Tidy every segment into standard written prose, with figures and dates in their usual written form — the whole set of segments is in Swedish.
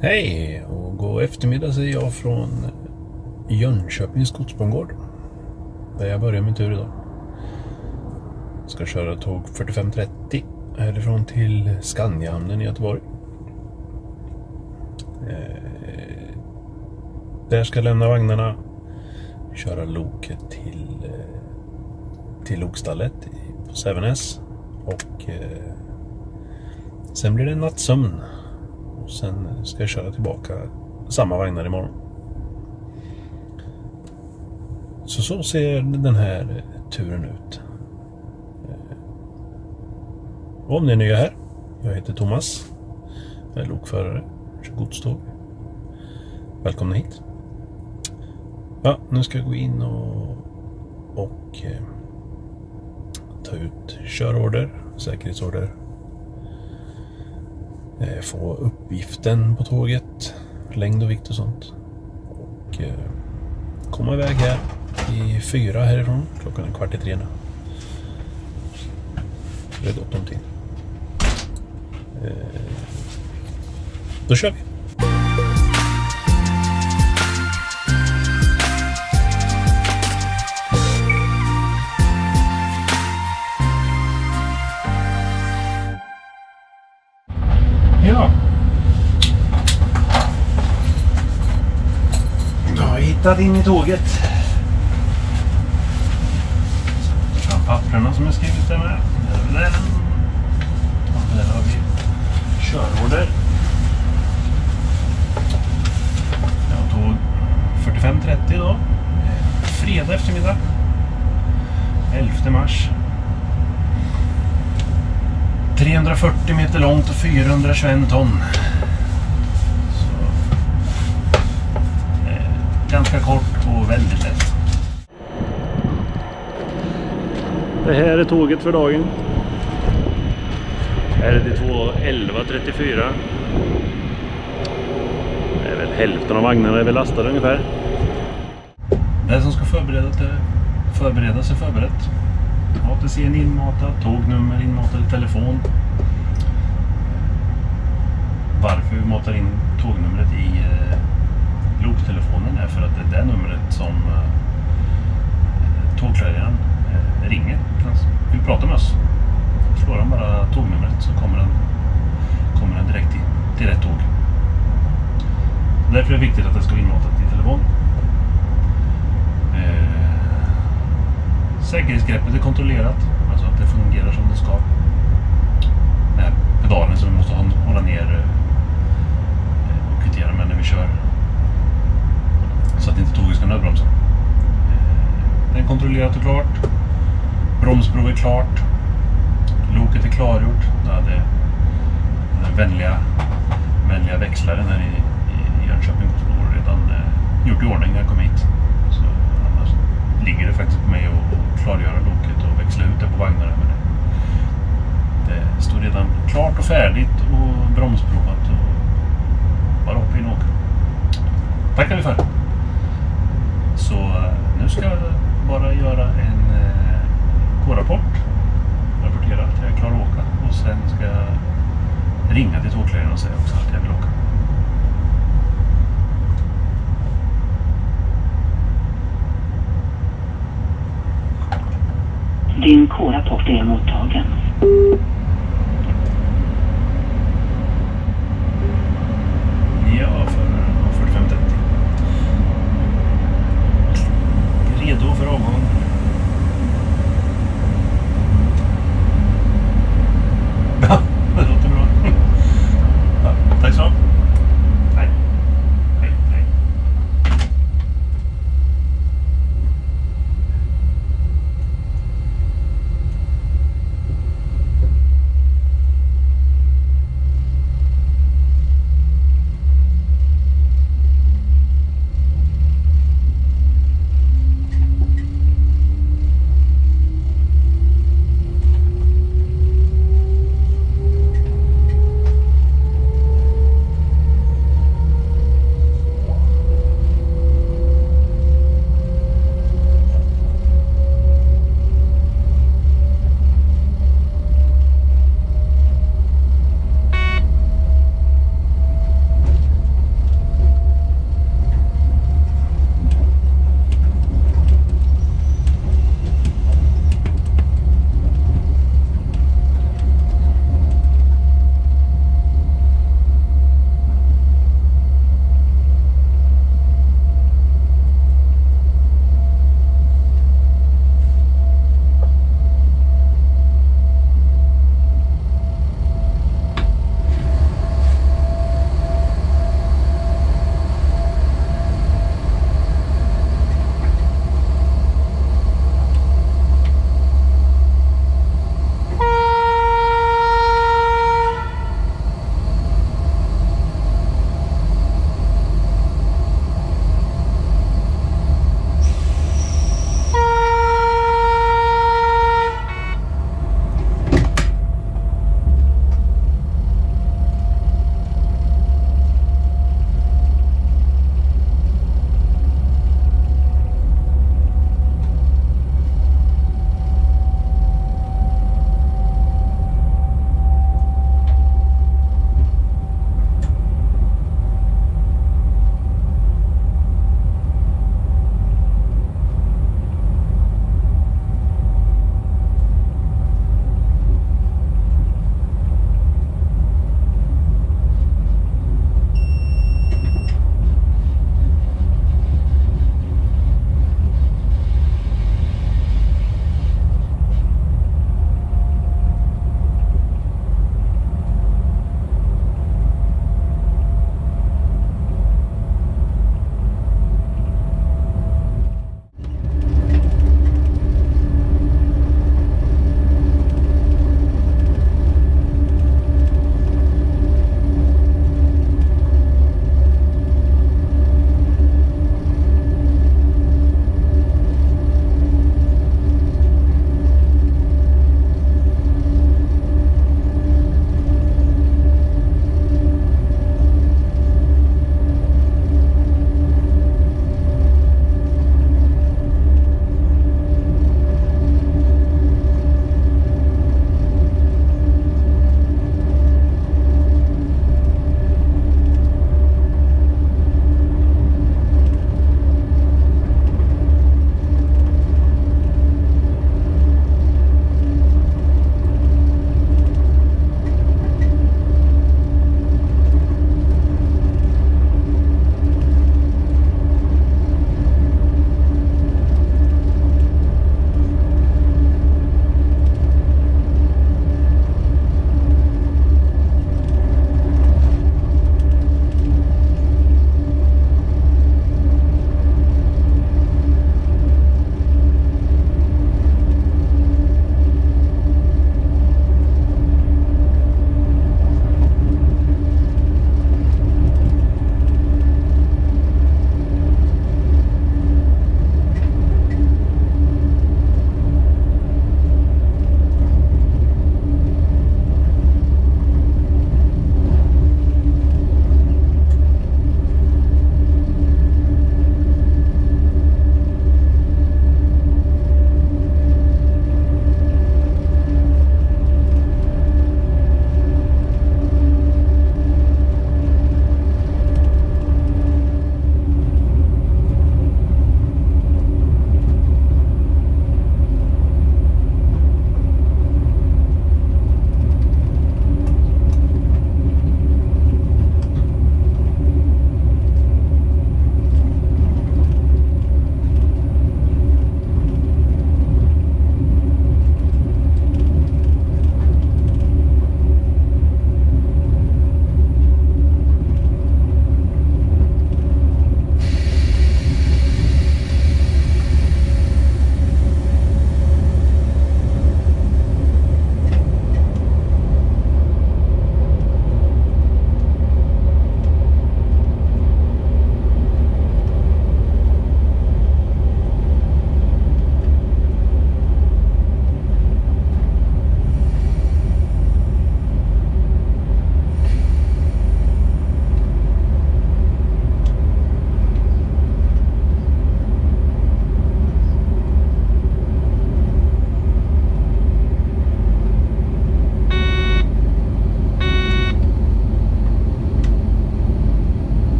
Hej och god eftermiddag säger jag från Jönköpings godsbangård där jag börjar min tur idag. Ska köra tåg 45:30 härifrån till Skandiahamnen i Göteborg. Där ska jag lämna vagnarna, köra loket till lokstallet på Sävenäs och sen blir det en nattsömn. Och sen ska jag köra tillbaka samma vagnar imorgon. Så ser den här turen ut. Och om ni är nya här, jag heter Thomas. Jag är lokförare, kör godståg. Välkomna hit. Ja, nu ska jag gå in och ta ut körorder, säkerhetsorder. Få uppgiften på tåget, längd och vikt och sånt. Och komma iväg här i 4 härifrån. Klockan är 2:45 nu. Det är gott om tid. Då kör vi. Ja. Då har jag hittat in i tåget. Så fram papperna som jag skrivit där med. Där har vi körorder. Jag tog 45:30 då. Fredag eftermiddag. 11 mars. 340 meter långt och 421 ton. Så, ganska kort och väldigt lätt. Det här är tåget för dagen. Här är det 2:11:34. Det är väl hälften av vagnarna är väl lastade ungefär. Det som ska förberedas är förberett. ATC inmatad, tågnummer inmatad i telefon. Varför vi matar in tågnumret i loktelefonen är för att det är det numret som tågklareraren ringer. Vi pratar med oss. Slår han bara tågnumret så kommer den direkt till rätt tåg. Därför är det viktigt att det ska vara inmatat i telefon. Säkerhetsgreppet är kontrollerat, alltså att det fungerar som det ska. Den här pedalen som vi måste hålla ner och kvittera med när vi kör. Så att inte tåget ska nödbromsa. Den är kontrollerat och klart. Bromsprov är klart. Loket är klargjort. Den vänliga växlaren här i Jönköping har redan gjort i ordning när jag kom hit. Så annars ligger det faktiskt på mig att klargöra loket och växla ut det på vagnarna. Men det står redan klart och färdigt och bromsprovat och bara hoppa in och åka. Tackar vi för. Så nu ska jag bara göra en K-rapport. Rapportera att jag är klar att åka. Och sen ska jag ringa till tågklareraren och säga också att jag vill åka. Din K-rapport är mottagen. Ja, för 45:30. Redo för avgång. Ja, det låter bra. Ja, tack så. Hej. Hej.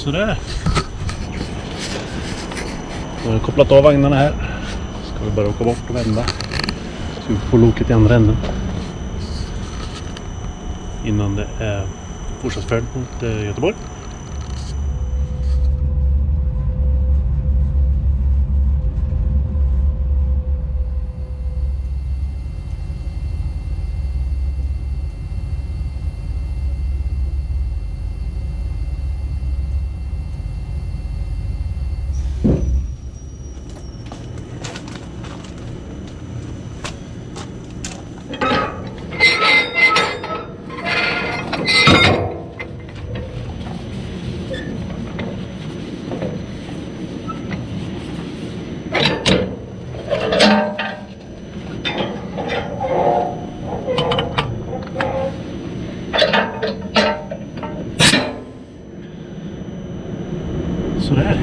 Sådär. Nu har jag kopplat av vagnarna här. Ska vi bara åka bort och vända. Så vi får loket i andra änden. Innan det är fortsatt mot Göteborg. Sådär.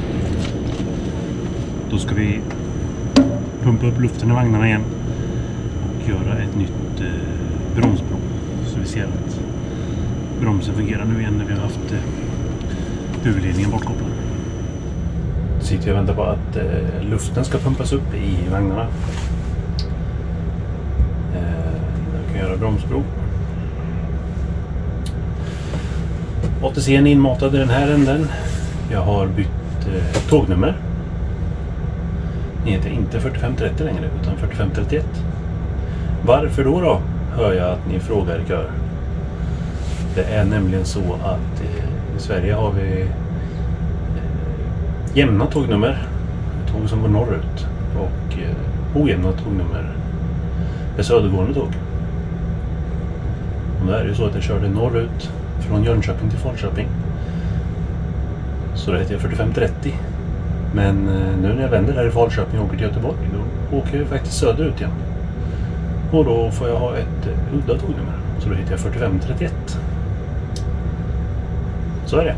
Då ska vi pumpa upp luften i vagnarna igen och göra ett nytt bromsprov. Så vi ser att bromsen fungerar nu igen när vi har haft huvudledningen bortkopplad. Så sitter jag och väntar på att luften ska pumpas upp i vagnarna. Jag kan göra bromsprov. ATC:n är inmatad i den här änden. Jag har bytt tågnummer. Ni heter inte 4530 längre utan 4531. Varför då? Hör jag att ni frågar i kör. Det är nämligen så att i Sverige har vi jämna tågnummer. Tåg som går norrut. Och ojämna tågnummer är södergående tåg. Och det är ju så att jag körde norrut från Jönköping till Falköping. Så det heter jag 4530. Men nu när jag vänder här i Falköping och åker till Göteborg, då åker jag faktiskt söderut igen. Och då får jag ha ett udda tågnummer. Så då heter jag 4531. Så är det.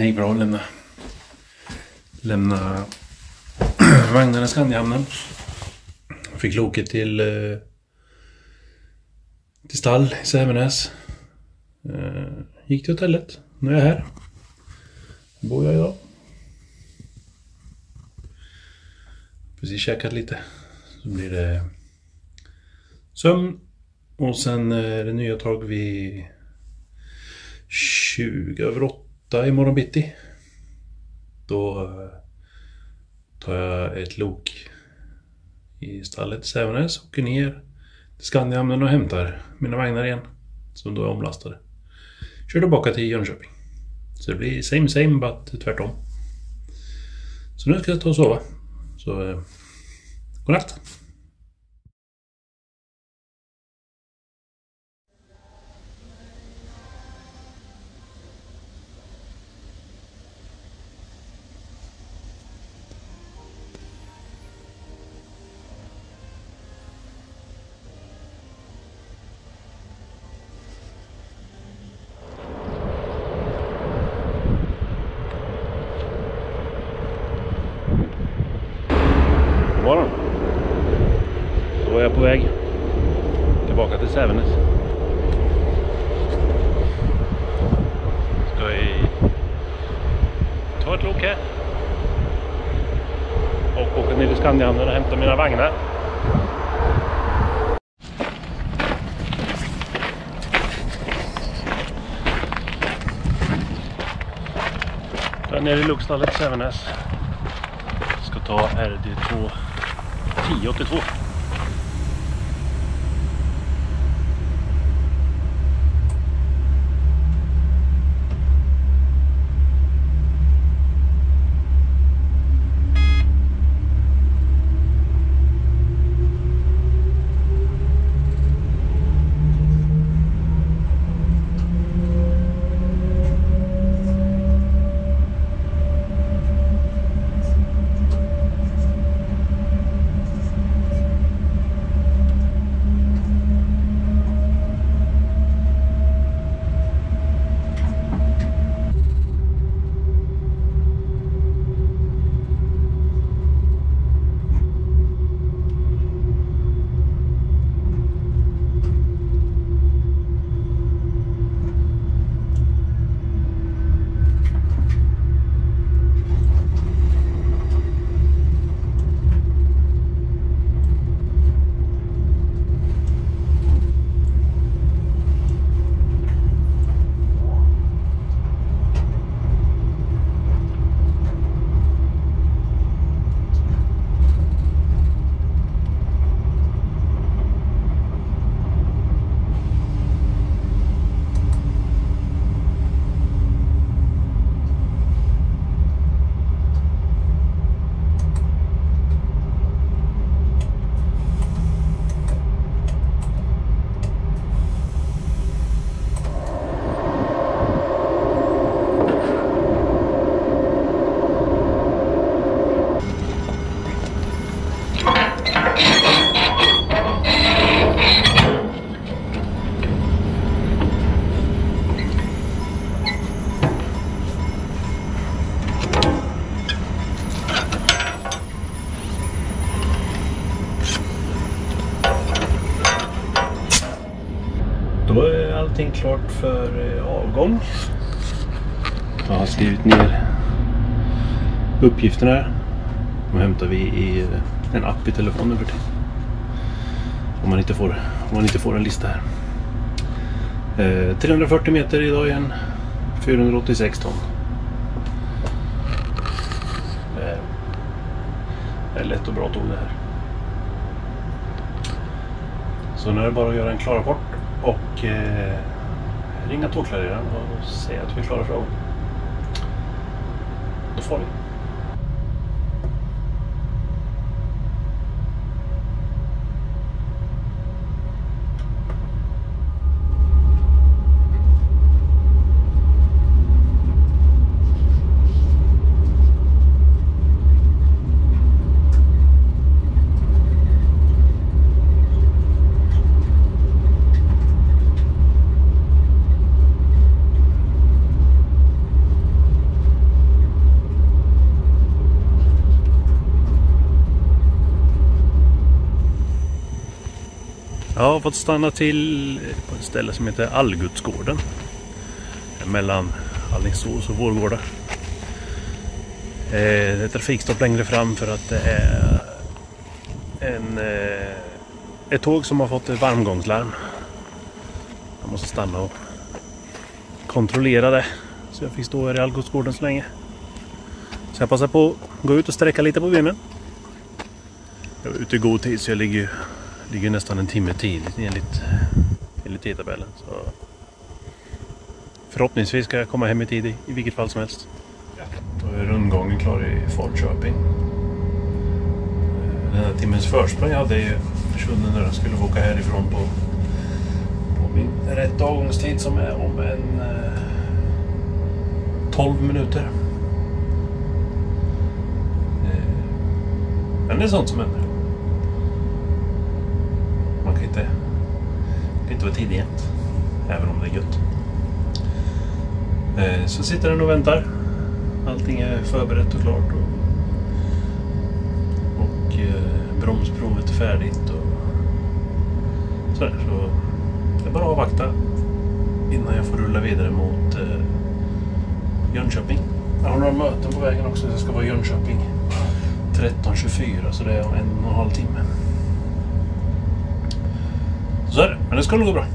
det gick bra att lämna vagnarna i Skandiahamnen. Fick loket till stall i Sävenäs. Gick till hotellet. Nu är jag här. Bor jag idag. Precis käkat lite. Så blir det sömn. Och sen är det nya tag vid 7:20 imorgon bitti. Då tar jag ett lok i stallet i Sävenäs. Åker ner till Skandiahamnen och hämtar mina vagnar igen. Som då är omlastade. Kör tillbaka till Jönköping. Så det blir same but tvärtom. Så nu ska jag ta och sova. Så godnatt. Morgon. Då är jag på väg tillbaka till Sävenäs. Ska jag ta ett lok här och åka ner till Skandiahamnen och hämta mina vagnar. Jag är nere i lokstallet i Sävenäs. Ska ta RD2 1082. Då är allting klart för avgång. Jag har skrivit ner uppgifterna här. De hämtar vi i en app i telefonen för tiden. Om man inte får en lista här. 340 meter idag igen. 486 ton. Det är lätt och bra tog det här. Så nu är det bara att göra en klar rapport och ringa tågklareraren och säga att vi är klara för avgång. Då får vi. Jag har fått stanna till på ett ställe som heter Allgudsgården. Mellan Alingsås och Vårgårda. Det är trafikstopp längre fram för att det är ett tåg som har fått ett varmgångslarm. Jag måste stanna och kontrollera det. Så jag fick stå här i Allgudsgården så länge. Så jag passar på att gå ut och sträcka lite på benen. Jag var ute i god tid så jag ligger nästan en timme tidigt enligt tidtabellen. Så förhoppningsvis ska jag komma hem i tid i vilket fall som helst. Då är rundgången klar i Falköping. Den här timmens försprång jag hade ju försvunnit när jag skulle få åka härifrån på min rätt avgångstid som är om 12 minuter. Men det är sånt som händer. Man kan inte vara tidig jämt, även om det är gött. Så sitter den och väntar. Allting är förberett och klart. Och bromsprovet är färdigt. Och sådär. Så det är bara att avvakta innan jag får rulla vidare mot Jönköping. Jag har några möten på vägen också. Jag ska vara i Jönköping 13:24, så det är om 1,5 timme. Så är det, men det ska nog gå bra.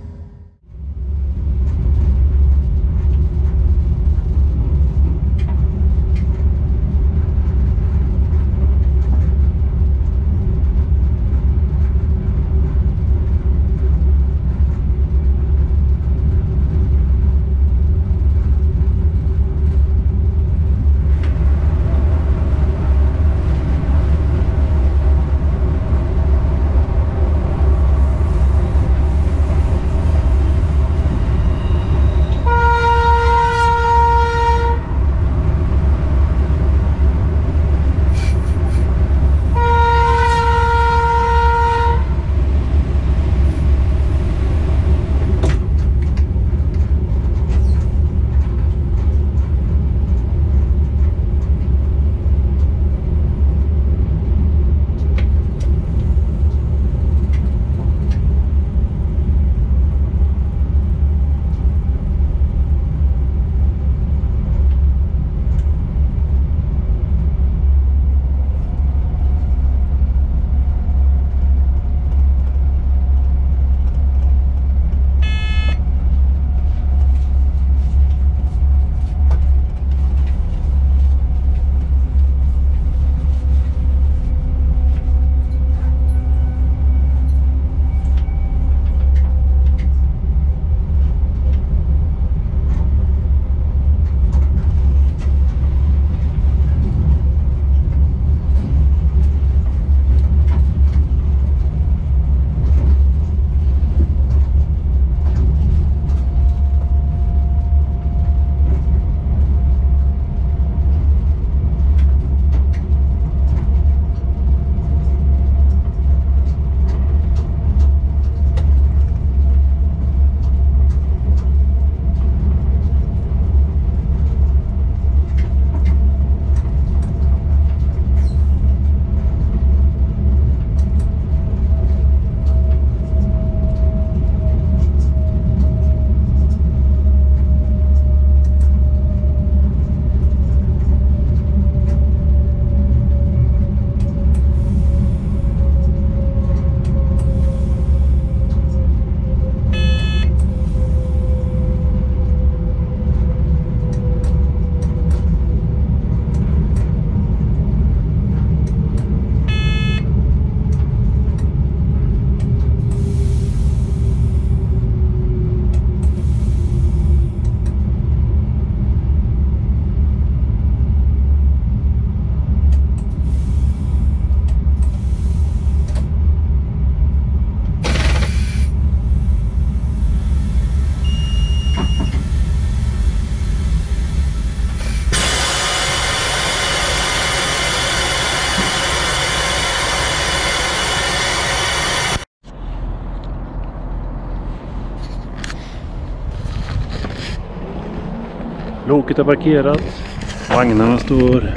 Loket är parkerat. Vagnarna står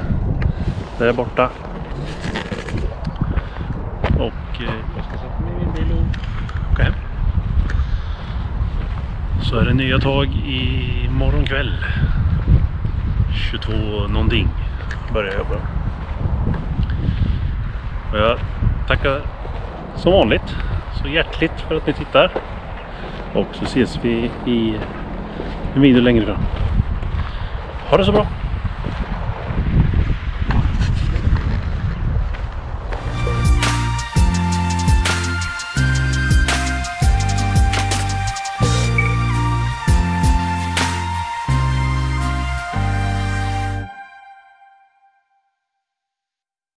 där borta. Och jag ska sätta mig i min bil och åka hem. Så är det nya tag i morgon kväll. 22 någonting börjar jag jobba. Och jag tackar som vanligt så hjärtligt för att ni tittar. Och så ses vi i en video längre fram. Ha det så bra!